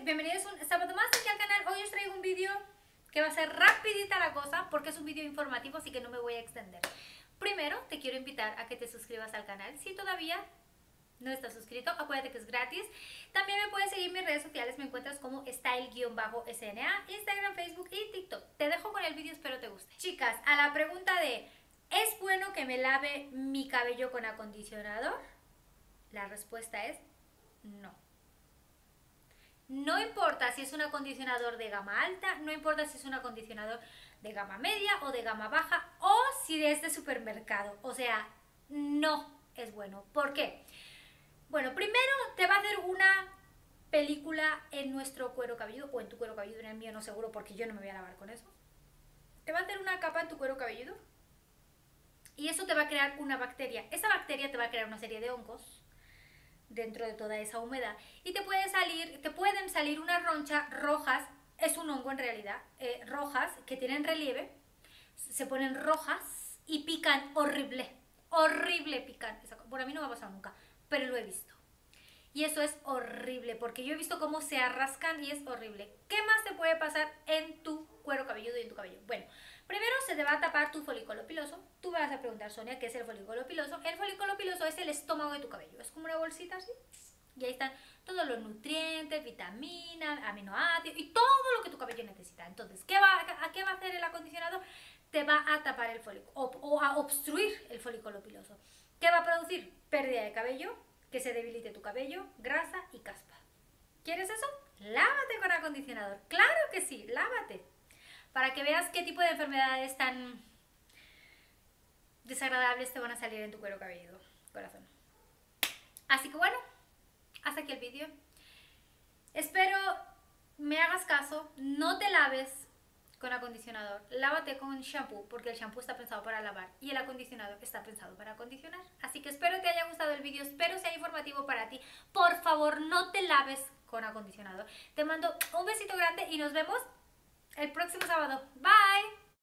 bienvenidos un sábado más aquí al canal. Hoy os traigo un vídeo que va a ser rapidita la cosa porque es un vídeo informativo, así que no me voy a extender. Primero te quiero invitar a que te suscribas al canal si todavía no estás suscrito, acuérdate que es gratis. También me puedes seguir en mis redes sociales, me encuentras como style-sna, Instagram, Facebook y TikTok. Te dejo con el vídeo, espero te guste. Chicas, a la pregunta de ¿es bueno que me lave mi cabello con acondicionador? La respuesta es no. No importa si es un acondicionador de gama alta, no importa si es un acondicionador de gama media o de gama baja o si es de supermercado. O sea, no es bueno. ¿Por qué? Bueno, primero te va a hacer una película en nuestro cuero cabelludo o en tu cuero cabelludo, en el mío no seguro porque yo no me voy a lavar con eso. Te va a hacer una capa en tu cuero cabelludo y eso te va a crear una bacteria. Esa bacteria te va a crear una serie de hongos dentro de toda esa humedad y te pueden salir unas ronchas rojas, es un hongo en realidad, rojas que tienen relieve, se ponen rojas y pican horrible, horrible pican. Por a mí no me ha pasado nunca, pero lo he visto. Y eso es horrible, porque yo he visto cómo se arrascan y es horrible. ¿Qué más te puede pasar en tu cuero cabelludo y en tu cabello? Bueno, primero se te va a tapar tu folículo piloso. Tú me vas a preguntar, Sonia, ¿qué es el folículo piloso? El folículo piloso es el estómago de tu cabello. Es como una bolsita así. Y ahí están todos los nutrientes, vitaminas, aminoácidos y todo lo que tu cabello necesita. Entonces, ¿a qué va a hacer el acondicionador? Te va a tapar el folículo o a obstruir el folículo piloso. ¿Qué va a producir? Pérdida de cabello, que se debilite tu cabello, grasa y caspa. ¿Quieres eso? Lávate con acondicionador. Claro que sí, lávate. Para que veas qué tipo de enfermedades tan desagradables te van a salir en tu cuero cabelludo, corazón. Así que bueno, hasta aquí el vídeo. Espero me hagas caso, no te laves con acondicionador, lávate con shampoo, porque el shampoo está pensado para lavar y el acondicionador está pensado para acondicionar. Así que espero te haya gustado el vídeo, espero sea informativo para ti. Por favor, no te laves con acondicionador. Te mando un besito grande y nos vemos el próximo sábado. Bye.